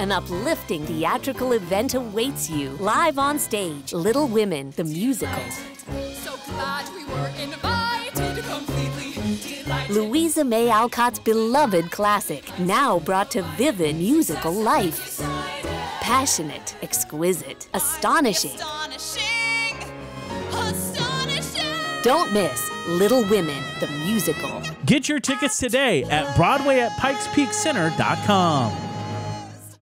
An uplifting theatrical event awaits you live on stage. Little Women, the musical. So glad we were invited, completely delighted. Louisa May Alcott's beloved classic, now brought to vivid musical life. Passionate, exquisite, astonishing. Don't miss Little Women, the musical. Get your tickets today at BroadwayAtPikesPeakCenter.com.